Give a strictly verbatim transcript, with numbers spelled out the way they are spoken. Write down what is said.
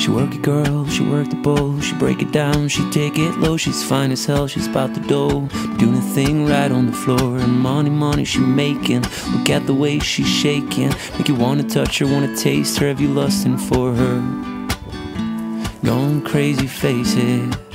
She work it girl, she work the bowl, she break it down, she take it low. She's fine as hell, she's about the dough, doing a thing right on the floor. And money, money she making, look at the way she's shaking, make you wanna touch her, wanna taste her, have you lusting for her? Going crazy, face it.